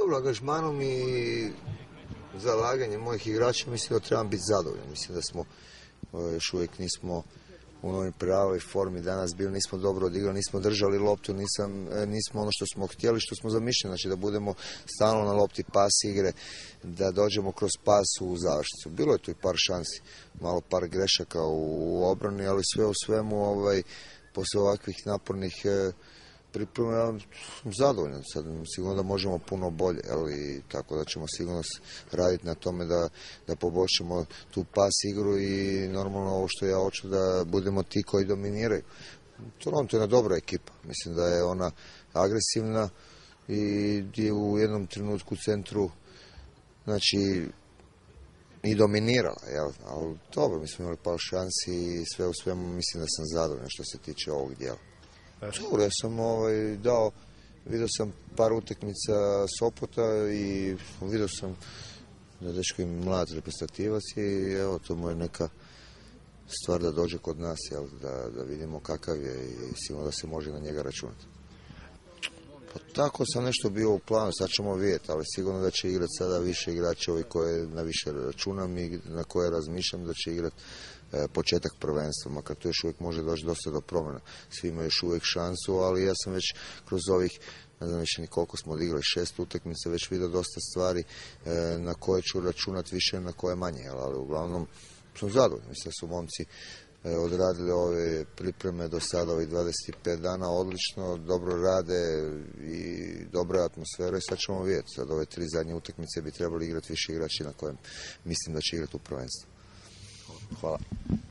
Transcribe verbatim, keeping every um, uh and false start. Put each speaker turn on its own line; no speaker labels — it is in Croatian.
dobro, angažmanom i zalaganjem mojih igrača mislim da trebam biti zadovoljan. Mislim da smo još uvijek nismo u novoj pravoj formi danas bili, nismo dobro odigrali, nismo držali loptu, nisam, nismo ono što smo htjeli, što smo zamišljali, znači da budemo stalno na lopti, pas igre, da dođemo kroz pas u završnicu. Bilo je tu i par šansi, malo par grešaka u obrani, ali sve u svemu ovaj, poslije ovakvih napornih priprema ja sam zadovoljan. Sad, sigurno da možemo puno bolje, ali tako da ćemo sigurno raditi na tome da, da poboljšamo tu pas igru i normalno ovo što ja hoću da budemo ti koji dominiraju. Toronto je jedna dobra ekipa, mislim da je ona agresivna i je u jednom trenutku u centru znači i dominirala, jel? Ali dobro, mi smo imali par šansi i sve u svemu mislim da sam zadovoljan što se tiče ovog dijela. Dobro, ja sam ovaj, dao, vidio sam par utakmica Sopota i vidio sam da dečko je mlad reprezentativac i evo, to mu je neka stvar da dođe kod nas, jel, da, da vidimo kakav je i sigurno da se može na njega računati. Pa tako sam nešto bio u planu, sad ćemo vidjeti, ali sigurno da će igrati sada više igrači ovi koje na više računam i na koje razmišljam da će igrati početak prvenstva, makar to još uvijek može doći dosta do promjena. Svi imaju još uvijek šansu, ali ja sam već kroz ovih, ne znam više ni koliko smo odigrali, šest utakmica, već vidio dosta stvari na koje ću računati više, na koje manje, ali uglavnom sam zadovoljan. Mislim da su momci odradili ove pripreme do sada, ovih dvadeset pet dana, odlično, dobro rade i dobra atmosfera i sad ćemo vidjeti. Sad ove tri zadnje utakmice bi trebali igrati više igrači na kojem mislim da će igrati u prvenstvu. Hvala.